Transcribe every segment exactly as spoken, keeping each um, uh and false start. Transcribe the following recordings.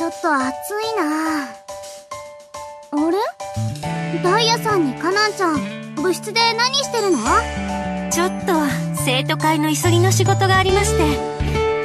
ちょっと暑いな。あれ？ダイヤさんにカナンちゃん、部室で何してるの？ ちょっと生徒会の急ぎの仕事がありまして、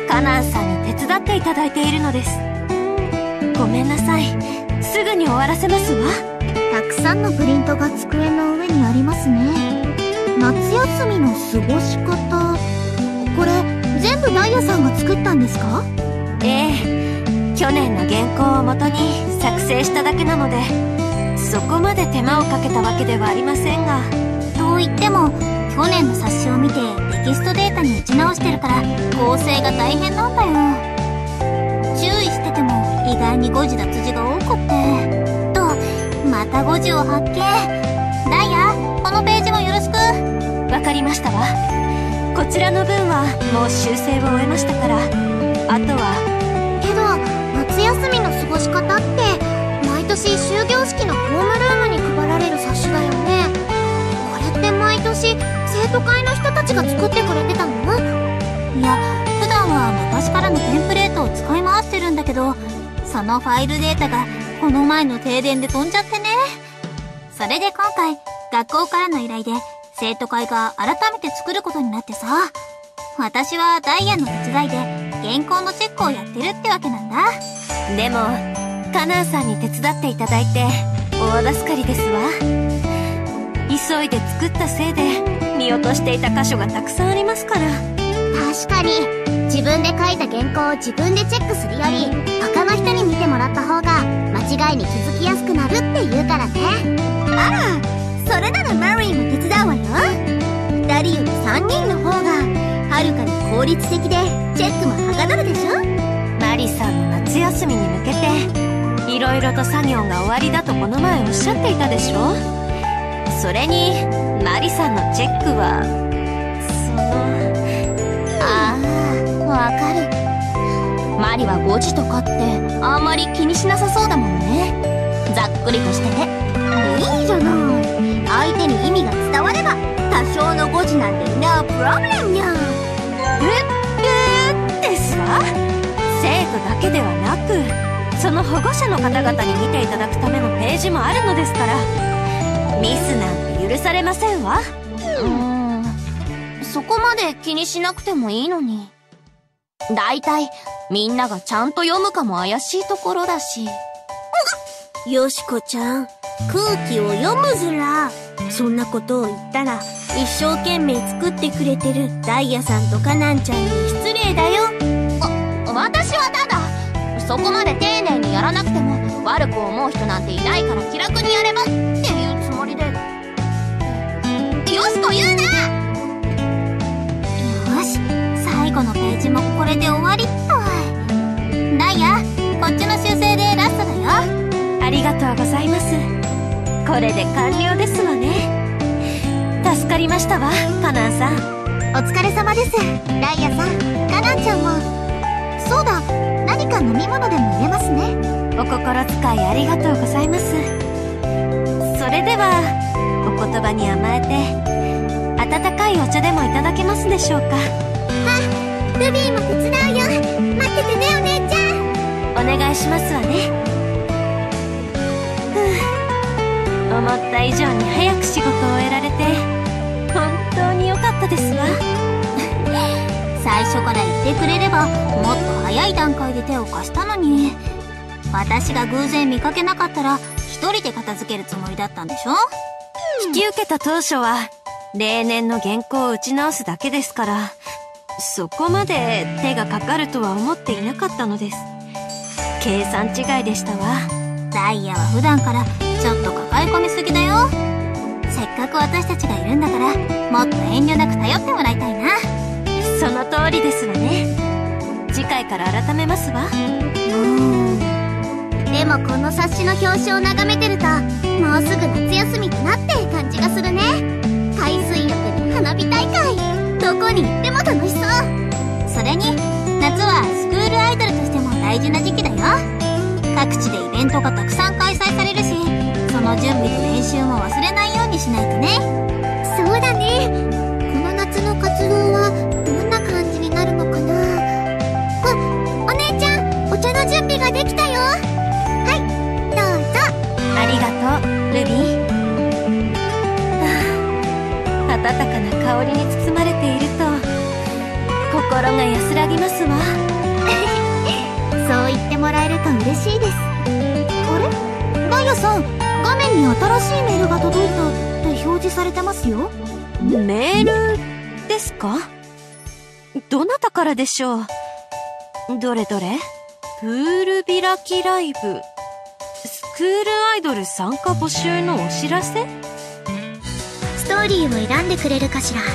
カナンさんに手伝っていただいているのです。ごめんなさい、すぐに終わらせますわ。 たくさんのプリントが机の上にありますね。夏休みの過ごし方、これ全部ダイヤさんが作ったんですか？ ええ、去年の原稿をもとに作成しただけなので、そこまで手間をかけたわけではありませんが。 と言っても去年の冊子を見てテキストデータに打ち直してるから構成が大変なんだよ。注意してても意外に誤字脱字が多くってと、また誤字を発見。ダイヤ、このページもよろしく。 わかりましたわ。こちらの分はもう修正を終えましたから、あとは。 けど夏休みの過ごし方って毎年終業式のホームルームに配られる冊子だよね。これって毎年生徒会の人たちが作ってくれてたの？いや、普段は昔からのテンプレートを使い回してるんだけど、そのファイルデータがこの前の停電で飛んじゃってね。それで今回学校からの依頼で生徒会が改めて作ることになってさ、私はダイヤの手伝いで原稿のチェックをやってるってわけなんだ。 でもカナンさんに手伝っていただいて大助かりですわ。急いで作ったせいで見落としていた箇所がたくさんありますから。 確かに自分で書いた原稿を自分でチェックするより他の人に見てもらった方が間違いに気づきやすくなるって言うからね。あら、それならマリーも手伝うわよ。ふたりよりさんにんの方がはるかに効率的でチェックもはかどるでしょ。 マリさんの夏休みに向けていろいろと作業が終わりだとこの前おっしゃっていたでしょ。それにマリさんのチェックはそのああ、わかる。マリは誤字とかってあんまり気にしなさそうだもんね。ざっくりとしてていいじゃない。相手に意味が伝われば多少の誤字なんてノープロブレムにゃん。 ええですわ。生徒だけではなくその保護者の方々に見ていただくためのページもあるのですから、ミスなんて許されませんわ。 うーん、そこまで気にしなくてもいいのに。だいたいみんながちゃんと読むかも怪しいところだし。 よしこちゃん、空気を読むずら。そんなことを言ったら一生懸命作ってくれてるダイヤさんとカナンちゃんに失礼だよ。 あ、私はただそこまで丁寧にやらなくても悪く思う人なんていないから気楽にやればっていうつもりで。よしと言うな。よし、最後のページもこれで終わりっと。ダイヤ、こっちの修正でラストだよ。 ありがとうございます。これで完了ですわね。助かりましたわ、カナンさん。 お疲れ様です、ダイヤさん、カナンちゃんも。そうだ、何か飲み物でも入れますね。 お心遣いありがとうございます。それではお言葉に甘えて温かいお茶でもいただけますでしょうか。 あ、ルビーも手伝うよ。待っててね、お姉ちゃん。 お願いしますわね。ふう、思った以上に早く仕事を終えられて本当に良かったですわ。 最初から言ってくれればもっと早い段階で手を貸したのに。私が偶然見かけなかったら一人で片付けるつもりだったんでしょ。 引き受けた当初は例年の原稿を打ち直すだけですから、そこまで手がかかるとは思っていなかったのです。計算違いでしたわ。 ダイヤは普段からちょっと抱え込みすぎだよ。せっかく私たちがいるんだからもっと遠慮なく頼ってもらいたいな。 その通りですわね。次回から改めますわ。 うーん、でもこの冊子の表紙を眺めてるともうすぐ夏休みだなって感じがするね。海水浴に花火大会、どこに行っても楽しそう。それに夏はスクールアイドルとしても大事な時期だよ。各地でイベントがたくさん開催されるし、その準備と練習も忘れないようにしないとね。そうだね。この夏の活動はどんな感じになるのかな。あ、お姉ちゃん、お茶の準備ができたよ。 ルビー。温かな香りに包まれていると心が安らぎますわ。 そう言ってもらえると嬉しいです。あれ、ダイヤさん、画面に新しいメールが届いたって表示されてますよ。 メールですか？どなたからでしょう？どれどれ？プール開きライブ、スクールアイドル参加募集のお知らせ？ ストーリーを選んでくれるかしら。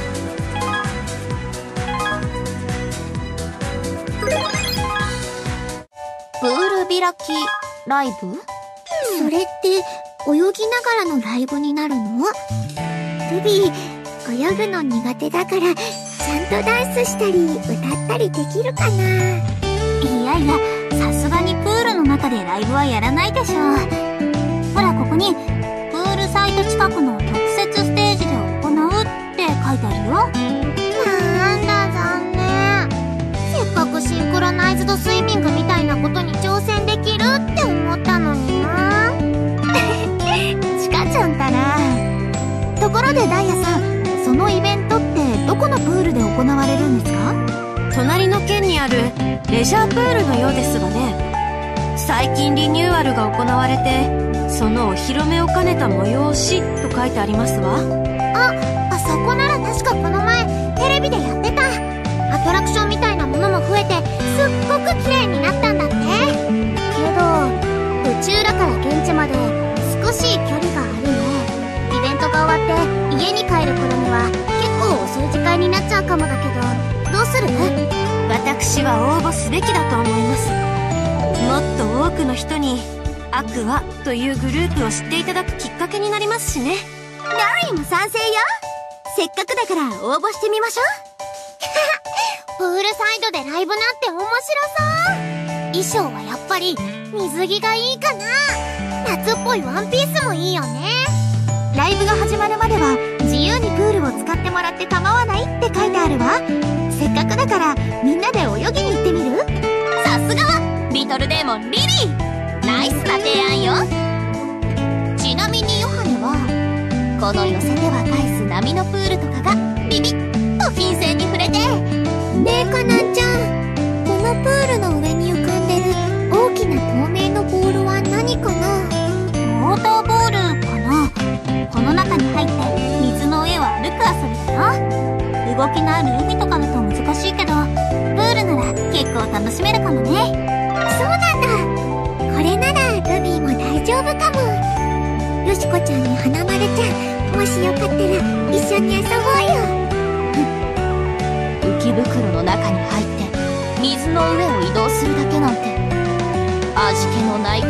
プール開きライブ？それって泳ぎながらのライブになるの？ルビー、泳ぐの苦手だからちゃんとダンスしたり歌ったりできるかな？いやいや、さすがにプールの中でライブはやらないでしょ。ほら、ここにプールサイト近くの特設ステージで行うって書いてあるよ。なんだ残念。せっかくシンクロナイズドスイミングみたいなことに挑戦できるって思ったのにな。チカちゃんたら。ところでダイヤさん、そのイベントってどこのプールで行われるんですか？ 隣の県にあるレジャープールのようですがね。最近リニューアルが行われて、そのお披露目を兼ねた催しと書いてありますわ。 あ、あそこなら確かこの前テレビでやってた。アトラクションみたいなものも増えてすっごく綺麗になったんだって。けど内浦から現地まで少し距離があるね。イベントが終わって家に帰る頃には結構遅い時間になっちゃうかもだけど、どうする？ 私は応募すべきだと思います。もっと多くの人にアクアというグループを知っていただくきっかけになりますしね。 ダリーも賛成よ。せっかくだから応募してみましょう。プールサイドでライブなんて面白そう。衣装はやっぱり水着がいいかな。夏っぽいワンピースもいいよね。ライブが始まるまでは自由にプールを使ってもらって構わないって書いてあるわ。せっかくだからみんなで泳ぎに行ってみる？さすがリトルデーモンリリー、ナイスな提案よ。ちなみにヨハネはこの寄せては返す波のプールとかがビビッとフィン線に触れて。ねえカナンちゃん、このプールの上に浮かんでる大きな透明のボールは何かな？ウォーターボールかな。この中に入って水の上を歩く遊びだよ。動きのある海とかだと難しいけど、プールなら結構楽しめるかもね。そうなんだ。これならルビーも大丈夫かも。よしこちゃんに花丸ちゃん、もしよかったら一緒に遊ぼうよ。浮き袋の中に入って水の上を移動するだけなんて味気のないこと、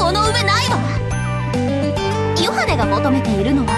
この上ないわ。ヨハネが求めているのは、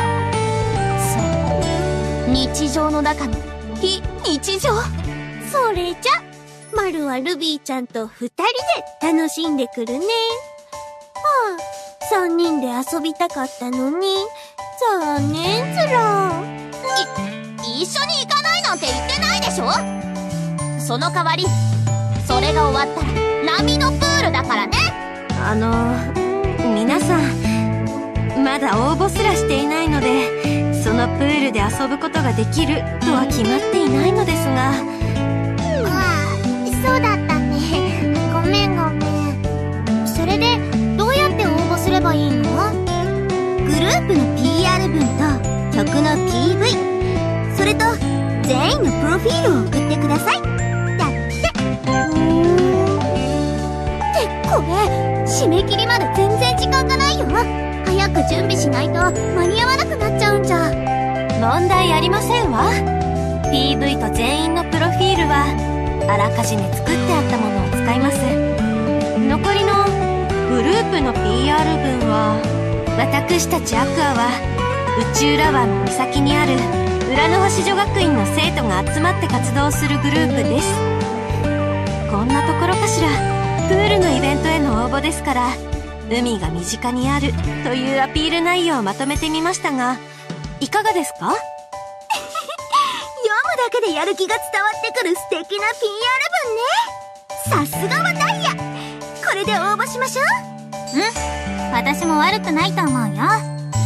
そう、日常の中の非日常。 それじゃ、マルはルビーちゃんと二人で楽しんでくるね。はあ、三人で遊びたかったのに、残念ずら。 い、一緒に行かないなんて言ってないでしょ。その代わり、それが終わったら波のプールだからね。 あの、皆さん、まだ応募すらしていないので、そのプールで遊ぶことができるとは決まっていないのですが。 ああ、そうだったね。ごめんごめん。それでどうやって応募すればいいの？グループの ピーアール 文と曲の ピーブイ、それと全員のプロフィールを送ってください。だって。うーん。ってこれ、締め切りまで全然時間がないよ。早く準備しないと間に合わなくなっちゃうんじゃ。 問題ありませんわ。 ピーブイ と全員のプロフィールはあらかじめ作ってあったものを使います。残りのグループの ピーアール 文は、私たちアクアは内浦湾の岬にある浦の星女学院の生徒が集まって活動するグループです。こんなところかしら。プールのイベントへの応募ですから、海が身近にあるというアピール内容をまとめてみましたが、いかがですか？ 読むだけでやる気が伝わってくる素敵な ピーアール 文ね。さすがはダイヤ。これで応募しましょう。 うん、私も悪くないと思うよ。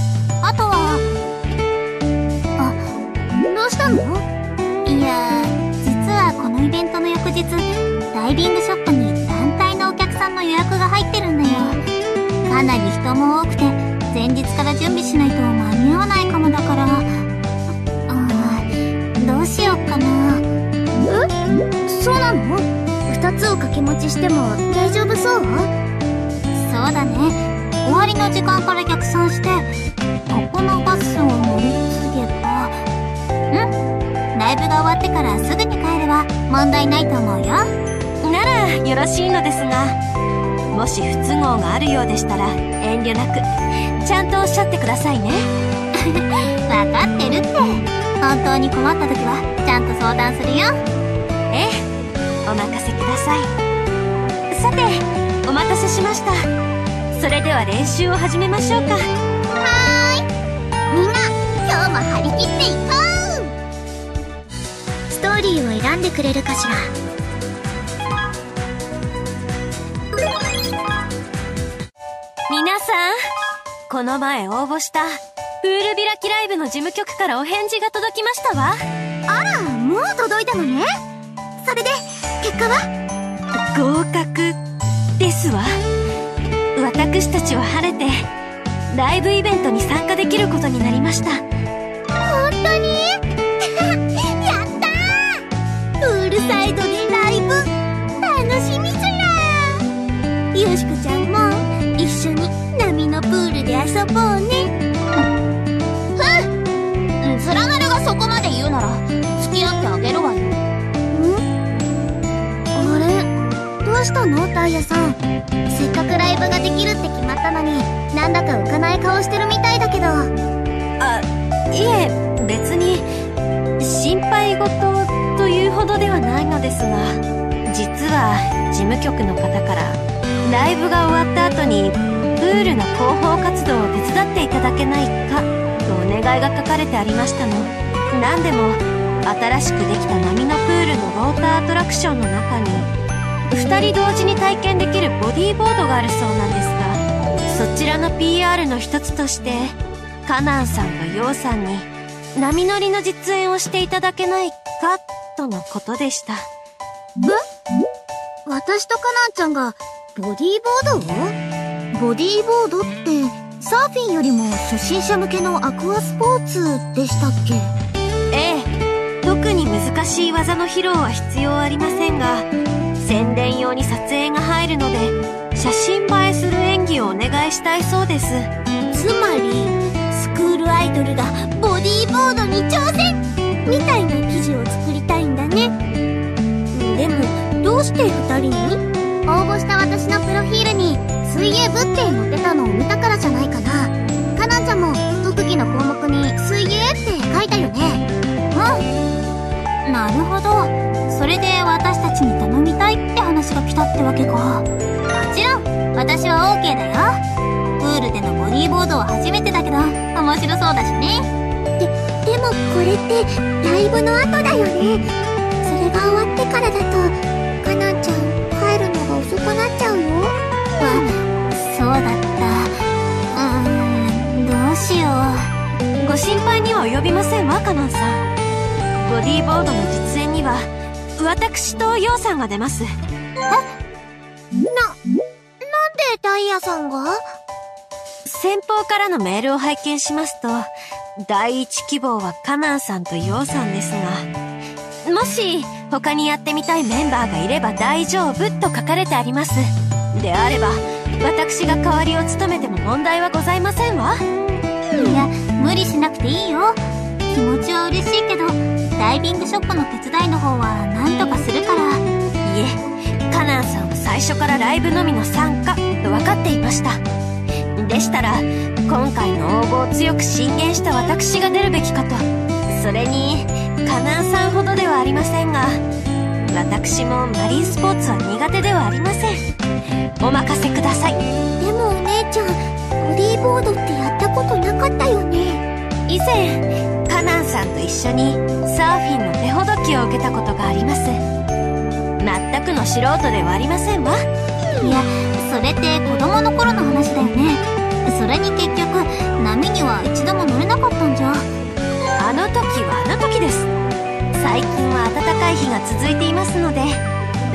ダイビングショップに団体のお客さんの予約が入ってるんだよ。かなり人も多くて、前日から準備しないと間に合わないかもだから、あー、どうしよっかな。え？そうなの？二つを掛け持ちしても大丈夫そう？そうだね。終わりの時間から逆算して、ここのバスを乗り継げば、ん？ライブが終わってからすぐに帰れば問題ないと思うよ。 ならよろしいのですが、もし不都合があるようでしたら遠慮なくちゃんとおっしゃってくださいね。 わかってるって。本当に困った時はちゃんと相談するよ。 ええ、お任せください。さて、お待たせしました。それでは練習を始めましょうか。 はーい、みんな今日も張り切っていこう。ストーリーを選んでくれるかしら。 皆さん、この前応募したプール開きライブの事務局からお返事が届きましたわ。 あら、もう届いたのね。それで結果は？ 合格ですわ。私たちは晴れてライブイベントに参加できることになりました。 本当に？やったー！プールサイドでライブ楽しみずら。よしこちゃんも一緒に波のプールで遊ぼうね。ふん、つらなるがそこまで言うなら付き合ってあげるわよ。ん？あれ、どうしたのタイヤさん。せっかくライブができるって決まったのに、なんだか浮かない顔してるみたいだけど。 あ、いえ、別に心配事というほどではないのですが、実は事務局の方からライブが終わった後にプールの広報活動を手伝っていただけないかとお願いが書かれてありましたの。なんでも新しくできた波のプールのウォーターアトラクションの中にふたり同時に体験できるボディーボードがあるそうなんですが、そちらの ピーアール の一つとしてカナンさんとヨウさんに波乗りの実演をしていただけないかとのことでした。 え？私とカナンちゃんがボディーボードを？ボディーボードってサーフィンよりも初心者向けのアクアスポーツでしたっけ？ ええ、特に難しい技の披露は必要ありませんが、宣伝用に撮影が入るので写真映えする演技をお願いしたいそうです。 つまりスクールアイドルがボディーボードに挑戦みたいな記事を作りたいんだね。でもどうしてふたりに？ 応募した私のプロフィールに水泳部って載ってたのを見たからじゃないかな。カナンちゃんも特技の項目に水泳って書いたよね。うん、なるほど。それで私たちに頼みたいって話が来たってわけか。もちろん私は オーケー だよ。プールでのボディーボードは初めてだけど面白そうだしね。で、でもこれってライブの後だよね。それが終わってからだとカナンちゃん帰るのが遅くなっちゃうよ。あ、そうだった。うーん、どうしよう。 ご心配には及びませんわ、カナンさん。ボディーボードの実演には私とヨウさんが出ます。え？な、 なんでタイヤさんが？ 先方からのメールを拝見しますと、第一希望はカナンさんとヨウさんですが、もし他にやってみたいメンバーがいれば大丈夫と書かれてあります。であれば私が代わりを務めても問題はございませんわ。 いや、無理しなくていいよ。気持ちは嬉しいけど、ダイビングショップの手伝いの方は何とかするから。 いえ、カナンさんは最初からライブのみの参加と分かっていました。でしたら今回の応募を強く進言した私が出るべきかと。それにカナンさんほどではありませんが、私もマリンスポーツは苦手ではありません。お任せください。 でもお姉ちゃん、ボディーボードってやったことなかったよね。 以前カナンさんと一緒にサーフィンの手ほどきを受けたことがあります。全くの素人ではありませんわ。 いや、それって子供の頃の話だよね。それに結局波には一度も乗れなかったんじゃ。 あの時はあの時です。最近は暖かい日が続いていますので、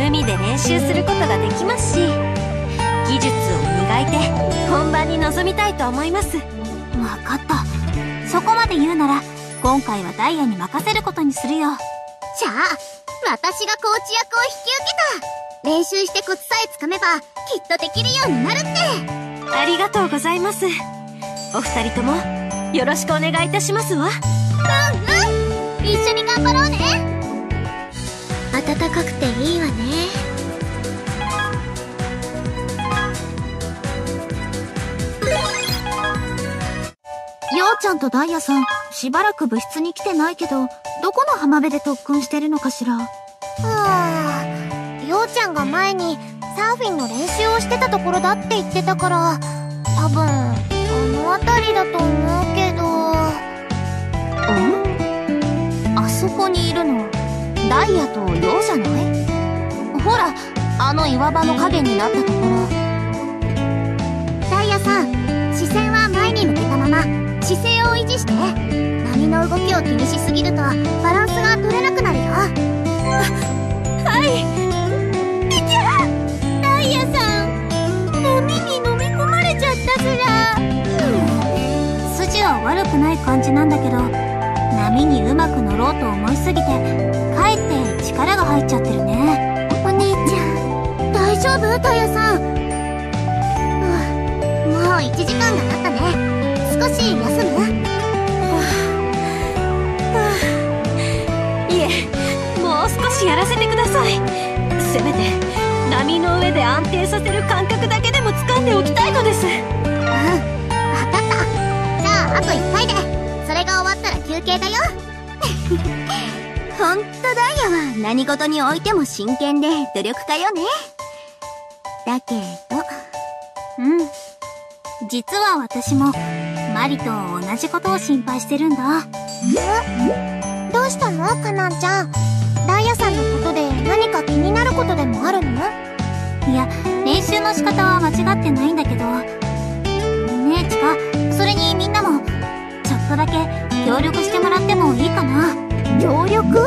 海で練習することができますし、技術を磨いて本番に臨みたいと思います。 わかった。そこまで言うなら今回はダイヤに任せることにするよ。 じゃあ私がコーチ役を引き受けた。練習してコツさえつかめばきっとできるようになるって。 ありがとうございます。お二人ともよろしくお願いいたしますわ。 うんうん、一緒に頑張ろうね。暖かくていいわね。 ようちゃんとダイヤさん、しばらく部室に来てないけど、どこの浜辺で特訓してるのかしら。 はあ、ようちゃんが前にサーフィンの練習をしてたところだって言ってたから、多分あの辺りだと思うけど。 ん？あそこにいるのダイヤとようじゃない？ほら、あの岩場の影になったところ。 ダイヤさん、視線は前に向けたまま姿勢を維持して。波の動きを気にしすぎるとバランスが取れなくなるよ。 はい。 いちゃダイヤさん、波に飲み込まれちゃったずら。筋は悪くない感じなんだけど、波にうまく乗ろうと思いすぎてかえって力が入っちゃってるね。 お姉ちゃん大丈夫？ダイヤさん。もういちじかんが経ったね。少し休む？ いえ、もう少しやらせてください。せめて波の上で安定させる感覚だけでも掴んでおきたいのです。うん、 分かった。じゃああといっかいで、それが終わったら休憩だよ。 ほんとダイヤは何事においても真剣で努力家よね。だけど、うん、実は私もマリと同じことを心配してるんだ。 え？どうしたの？カナンちゃん。ダイヤさんのことで何か気になることでもあるの？ いや、練習の仕方は間違ってないんだけど。ねえチカ、それにみんなもちょっとだけ協力してもらってもいいかな。 協力？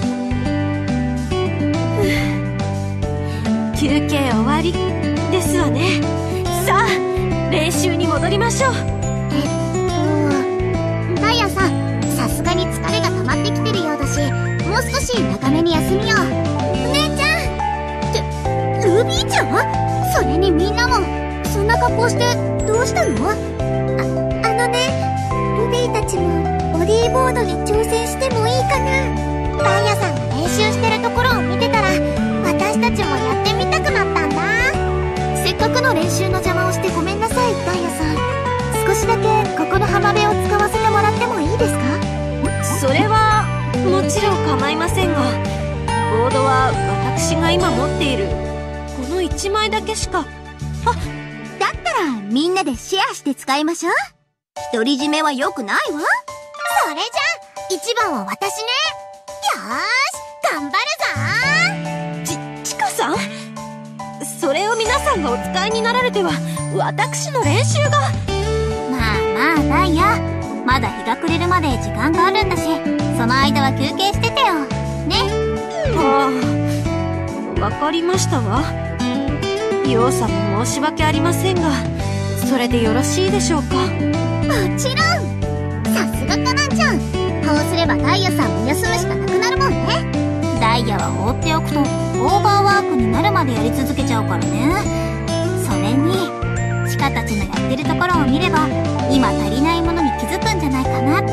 休憩終わりですわね。さあ練習に戻りましょう。 えっとダイヤさん、さすがに疲れが溜まってきてるようだし、もう少し長めに休みよう。お姉ちゃんってルビーちゃん？それにみんなもそんな格好してどうしたの？あ、あのね、ルビーたちもボディーボードに挑戦してもいいかな。ダイヤさんが練習してるところを見てたら私たちもやってみたくなったんだ。 せっかくの練習の邪魔をしてごめんなさい、ダイヤさん。少しだけここの浜辺を使わせてもらってもいいですか？ それはもちろん構いませんが、ボードは私が今持っているこのいちまいだけしか。 あ、だったらみんなでシェアして使いましょう。独り占めは良くないわ。 それじゃ一番は私ね。よーし頑張るぞー。ち、ちかさん、それを皆さんがお使いになられては私の練習が。 まあまあダイヤ、まだ日が暮れるまで時間があるんだし、その間は休憩しててよね。 はあ、わかりましたわ。ようさんも申し訳ありませんが、それでよろしいでしょうか？ もちろん。さすがカナンちゃん。こうすればダイヤさんも休むしかなくなるもんね。 ダイヤは放っておくとオーバーワークになるまでやり続けちゃうからね。それにチカたちのやってるところを見れば今足りないものに気づくんじゃないかなって。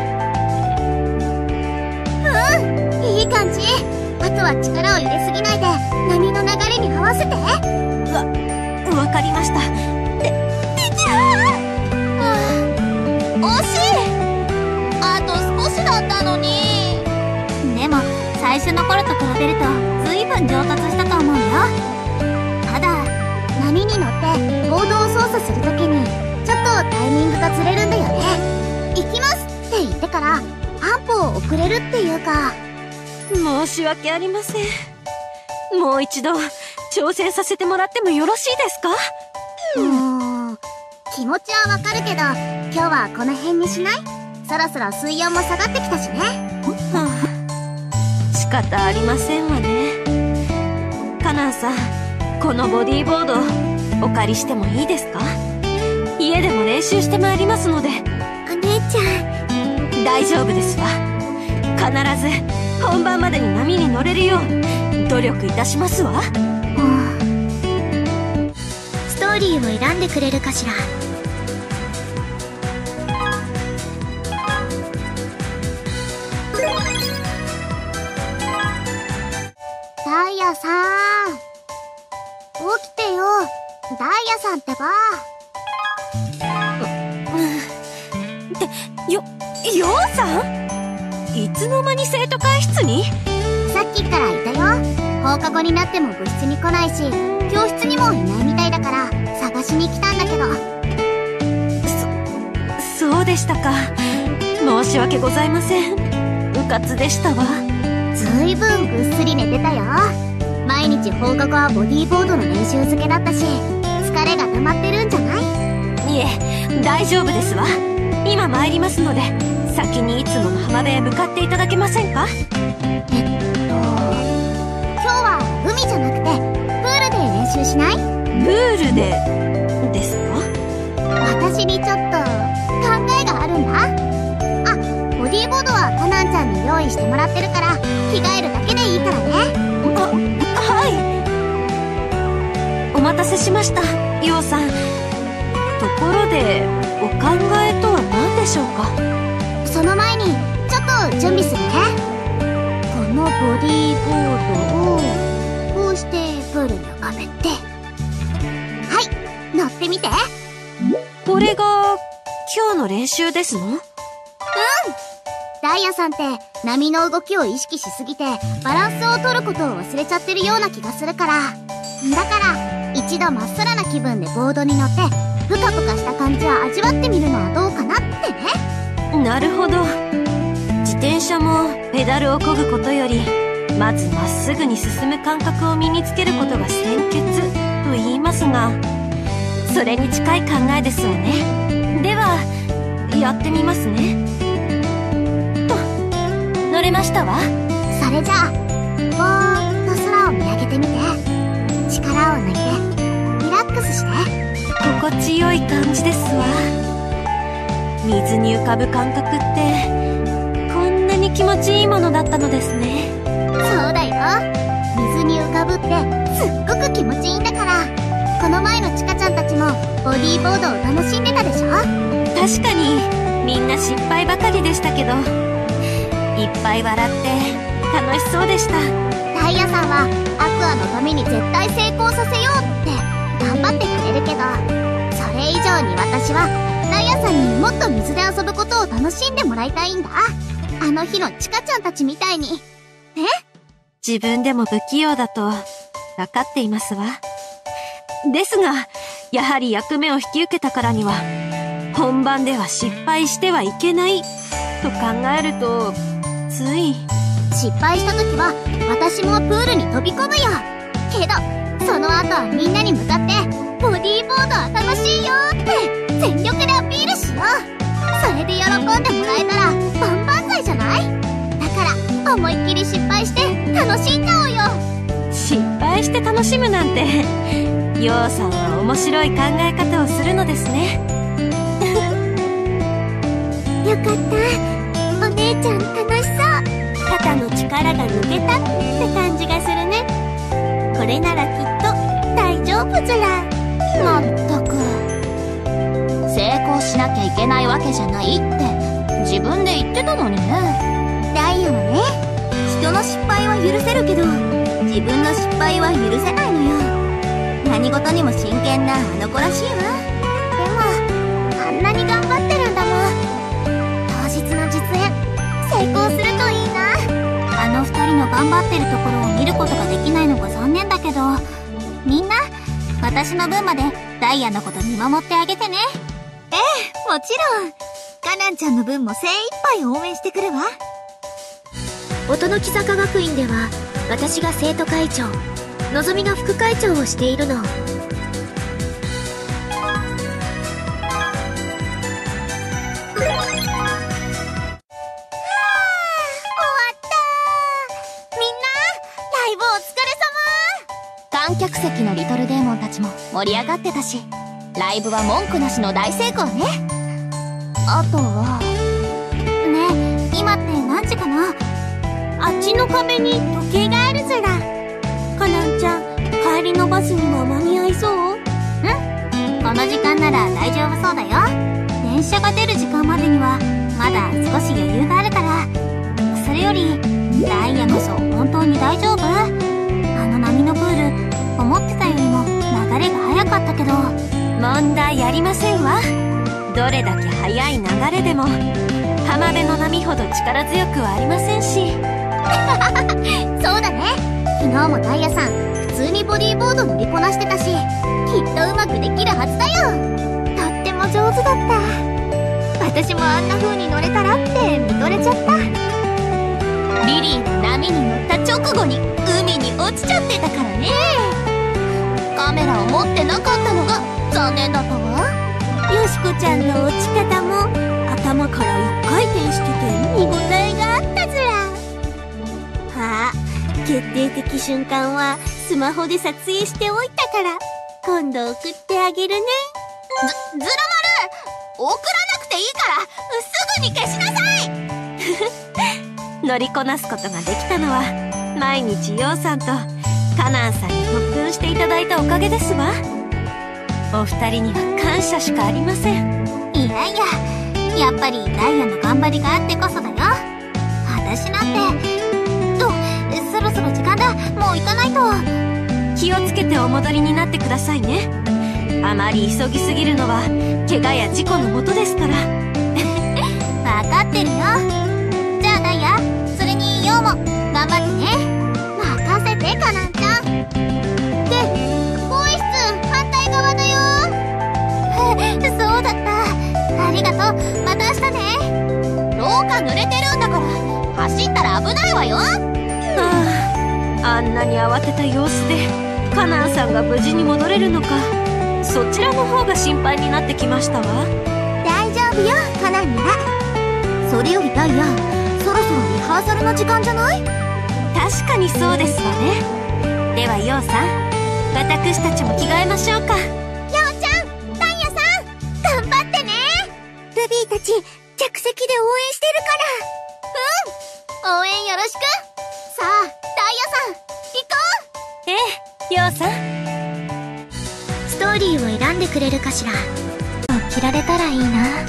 うん、いい感じ。あとは力を入れすぎないで波の流れに合わせて。 わ、わかりました。で、でちゃー。 惜しい。あと少しだったのに。でも最初の頃と比べると随分上達したと思うよ。ただ波に乗ってボードを操作するときにちょっとタイミングがずれるんだよね。行きますって言ってから半歩遅れるっていうか。 申し訳ありません。もう一度挑戦させてもらってもよろしいですか？ うーん、気持ちはわかるけど今日はこの辺にしない？そろそろ水温も下がってきたしね。 はあ、仕方ありませんわね。 カナンさん、このボディーボードお借りしてもいいですか？家でも練習してまいりますので。 お姉ちゃん。 大丈夫ですわ。必ず本番までに波に乗れるよう努力いたしますわ。 ストーリーを選んでくれるかしら。ダイヤさん、起きてよ。ダイヤさんってば。 ってよようさん、いつの間に生徒会室に？ さっきからいたよ。放課後になっても部室に来ないし、教室にもいないみたいだから探しに来たんだけど。 そそうでしたか。申し訳ございません。うかつでしたわ。 ずいぶんぐっすり寝てたよ。毎日放課後はボディーボードの練習漬けだったし、疲れが溜まってるんじゃない？ いえ、大丈夫ですわ。今参りますので、先にいつもの浜辺へ向かっていただけませんか？ えっと今日は海じゃなくてプールで練習しない？ プールでですか？ 私にちょっと考えがあるんだ。あ、ボディーボードはカナンちゃんに用意してもらってるから着替えるだけでいいからね。 あ、はい。お待たせしました、ヨウさん。ところでお考えとは何でしょうか？ その前にちょっと準備するね。このボディーボードをこうしてプールに浮かべて、はい、乗ってみて。 これが今日の練習ですの？うん。 ダイヤさんって波の動きを意識しすぎてバランスを取ることを忘れちゃってるような気がするから、だから一度まっさらな気分でボードに乗ってぷかぷかした感じを味わってみるのはどうかなってね。 なるほど。自転車もペダルを漕ぐことより、まずまっすぐに進む感覚を身につけることが先決と言いますが、それに近い考えですわね。ではやってみますね。と、乗れましたわ。 それじゃあぼーっと空を見上げてみて。力を抜いてリラックスして。 心地よい感じですわ。水に浮かぶ感覚ってこんなに気持ちいいものだったのですね。 そうだよ。水に浮かぶってすっごく気持ちいいんだから。この前のチカちゃんたちもボディーボードを楽しんでたでしょ？ 確かにみんな失敗ばかりでしたけど、いっぱい笑って楽しそうでした。 ダイヤさんはアクアのために絶対成功させようって頑張ってくれるけど、それ以上に私はダイヤさんにもっと水で遊ぶことを楽しんでもらいたいんだ。あの日のチカちゃんたちみたいにね。 自分でも不器用だと分かっていますわ。ですがやはり役目を引き受けたからには本番では失敗してはいけないと考えると、つい失敗した時は私もプールに飛び込むよ。けどその後はみんなに向かってボディーボードは楽しいよって全力でアピールしよう。それで喜んでもらえたら万々歳じゃない？だから思いっきり失敗して楽しんじゃおうよ。 失敗して楽しむなんて、ヨウさんは面白い考え方をするのですね。 よかった。お姉ちゃん楽しそう。肩の力が抜けたって感じがするね。これならきっと大丈夫ずら。 まったく、成功しなきゃいけないわけじゃないって自分で言ってたのにね。ダイヤはね、人の失敗は許せるけど自分の失敗は許せないのよ。何事にも真剣なあの子らしいわ。でもあんなに頑張ってるんだもん。当日の実演成功するといいな。あの二人の頑張ってるところを見ることができないのが残念だけど、みんな私の分までダイヤのこと見守ってあげてね。ええ、もちろん。カナンちゃんの分も精一杯応援してくるわ。 音の木坂学院では私が生徒会長、のぞみが副会長をしているの。 客席のリトルデーモンたちも盛り上がってたし、ライブは文句なしの大成功ね。あとはねえ、今って何時かな？ あっちの壁に時計があるずら。カナンちゃん、帰りのバスには間に合いそう？ うん、この時間なら大丈夫そうだよ。電車が出る時間までにはまだ少し余裕があるから。それよりダイヤこそ本当に大丈夫？あの波のプール、思ってたよりも流れが速かったけど。 問題ありませんわ。どれだけ速い流れでも浜辺の波ほど力強くはありませんし。 そうだね。昨日もダイヤさん普通にボディーボード乗りこなしてたし、きっとうまくできるはずだよ。とっても上手だった。私もあんな風に乗れたらって見とれちゃった。リリーが波に乗った直後に海に落ちちゃってたからね。カメラを持ってなかったのが残念だったわ。 よしこちゃんの落ち方も頭から一回転してて見応えがあったずら。ああ、決定的瞬間はスマホで撮影しておいたから今度送ってあげるね。 ず、ずら丸、送らなくていいからすぐに消しなさい。 乗りこなすことができたのは毎日ヨウさんとカナンさんに特訓していただいたおかげですわ。お二人には感謝しかありません。 いやいや、やっぱりダイヤの頑張りがあってこそだよ。私なんてと、そろそろ時間だ。もう行かないと。 気をつけてお戻りになってくださいね。あまり急ぎすぎるのは怪我や事故のもとですから。 分かってるよ。じゃあダイヤ、それにヨウも頑張ってね。任せてカナンちゃん。で、更衣室反対側だよ。そうだった。ありがとう。また明日ね。廊下濡れてるんだから走ったら危ないわよ。 はあ、あんなに慌てた様子でカナンさんが無事に戻れるのか、そちらの方が心配になってきましたわ。 大丈夫よ、カナンなら。それよりダイヤ、そろそろリハーサルの時間じゃない？ 確かにそうですわね。ではヨウさん、私たちも着替えましょうか。 ヨウちゃん、ダイヤさん、頑張ってね。 ルビーたち着席で応援してるから。うん、応援よろしく。さあダイヤさん、行こう。 ええ、ヨウさん。 ストーリーを選んでくれるかしら。着られたらいいな。やっほー、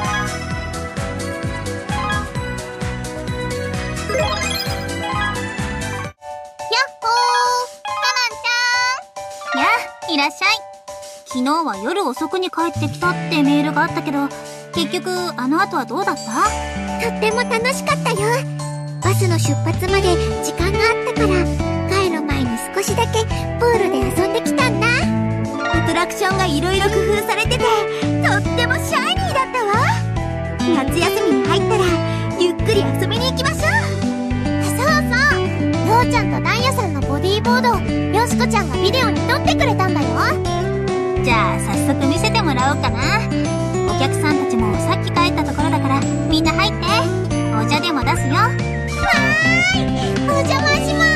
カナンちゃん。やあ、いらっしゃい。昨日は夜遅くに帰ってきたってメールがあったけど、結局あの後はどうだった？とっても楽しかったよ。バスの出発まで時間があったから、帰る前に少しだけプールで遊んできたんだ。アトラクションがいろいろ工夫されてて、とってもシャイニーだったわ。夏休みに入ったらゆっくり遊びに行きましょう。そうそう、ヨウちゃんとダイヤさんのボディーボードをよしこちゃんがビデオに撮ってくれたんだよ。じゃあ早速見せてもらおうかな。お客さんたちもさっき帰ったところだから、みんな入って。お茶でも出すよ。わーい、お邪魔しま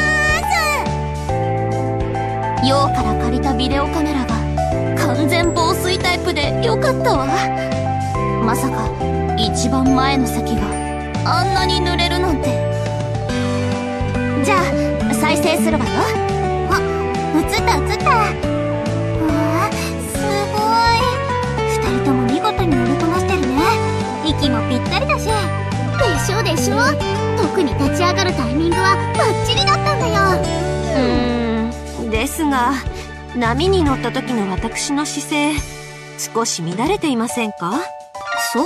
ーす。ヨウから借りたビデオカメラが完全防水タイプでよかったわ。まさか一番前の席があんなに濡れるなんて。じゃあ再生するわよ。あ、映った映った。うわー、すごい。二人とも見事に乗りこなしてるね。息もぴったりだし。でしょでしょ。特に立ち上がるタイミングはバッチリだったんだよ。 うーん、ですが波に乗った時の私の姿勢、少し乱れていませんか？ そう？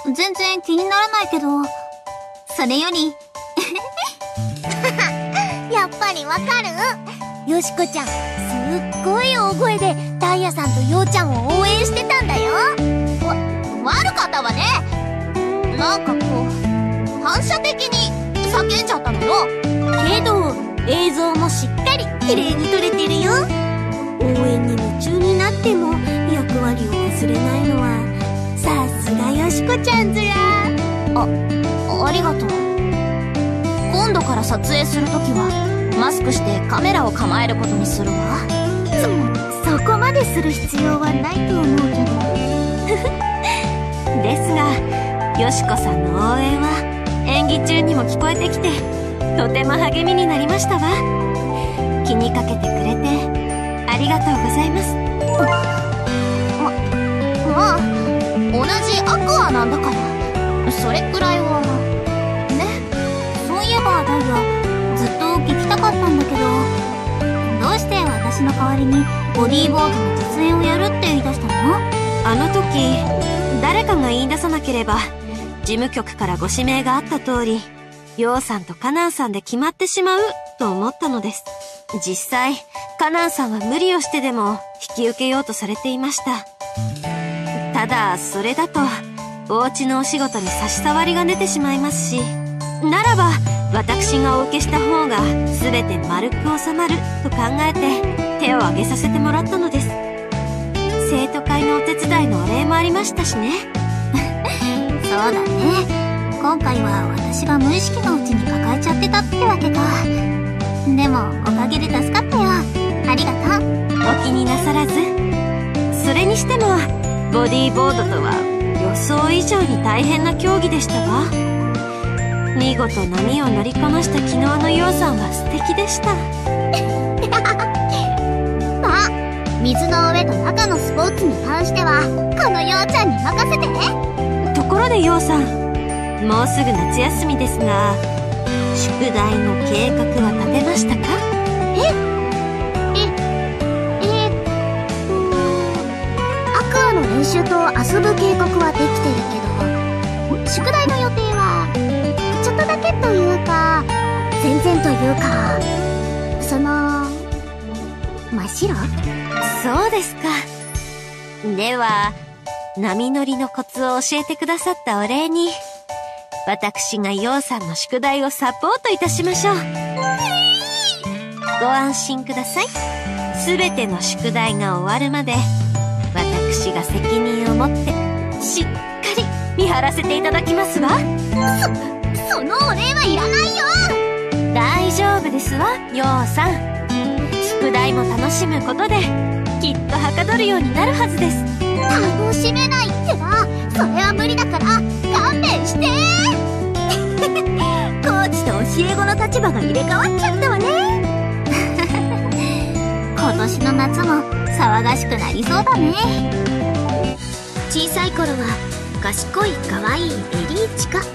全然気にならないけど。それよりやっぱりわかる？よしこちゃん、すっごい大声でダイヤさんとヨウちゃんを応援してたんだよ。わ、悪かったわね。なんかこう、反射的に叫んじゃったのよ。 けど映像もしっかり綺麗に撮れてるよ。応援に夢中になっても役割を忘れないのはさすがよしこちゃんずら。 あ、ありがとう。今度から撮影するときはマスクしてカメラを構えることにするわ。 そ、そこまでする必要はないと思うけど。 ですが、よしこさんの応援は演技中にも聞こえてきて、とても励みになりましたわ。気にかけてくれてありがとうございます。 ま、まあ、同じアクアなんだから、それくらいは。ね。そういえばダイヤ、ずっと聞きたかったんだけど、どうして私の代わりにボディーボードの実演をやるって言い出したの？ あの時、誰かが言い出さなければ、事務局からご指名があった通り、ヨウさんとカナンさんで決まってしまうと思ったのです。実際、カナンさんは無理をしてでも引き受けようとされていました。ただ、それだと、お家のお仕事に差し障りが出てしまいますし、ならば、私がお受けした方が全て丸く収まると考えて手を挙げさせてもらったのです。生徒会のお手伝いのお礼もありましたしね。 そうだね。今回は私が無意識のうちに抱えちゃってたってわけか。でもおかげで助かったよ。ありがとう。 お気になさらず。それにしてもボディーボードとは予想以上に大変な競技でしたわ。見事波を乗りこなした昨日のヨウさんは素敵でした。 まあ、水の上と中のスポーツに関してはこのヨウちゃんに任せて。 ところでヨウさん、もうすぐ夏休みですが、宿題の計画は立てましたか？ ええ、えー、っと、アクアの練習と遊ぶ計画はできてるけど、宿題の予定は、ちょっとだけというか、全然というか、その、真っ白？ そうですか。では、波乗りのコツを教えてくださったお礼に、私がヨウさんの宿題をサポートいたしましょう。ご安心ください。すべての宿題が終わるまで、私が責任を持って、しっかり見張らせていただきますわ。 そ、そのお礼はいらないよ。 大丈夫ですわ、ヨウさん。宿題も楽しむことで、きっとはかどるようになるはずです。 楽しめないってば、それは無理だから勘弁して。コーチと教え子の立場が入れ替わっちゃったわね。今年の夏も騒がしくなりそうだね。小さい頃は賢い可愛いエリーチカ